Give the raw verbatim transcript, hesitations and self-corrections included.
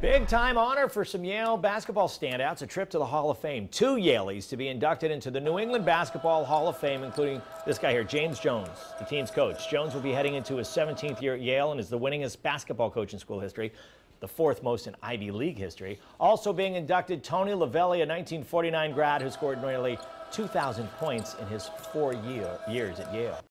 Big time honor for some Yale basketball standouts, a trip to the Hall of Fame. Two Yaleys to be inducted into the New England Basketball Hall of Fame, including this guy here, James Jones, the team's coach. Jones will be heading into his seventeenth year at Yale and is the winningest basketball coach in school history, the fourth most in Ivy League history. Also being inducted, Tony Lavelli, a nineteen forty-nine grad who scored nearly two thousand points in his four year, years at Yale.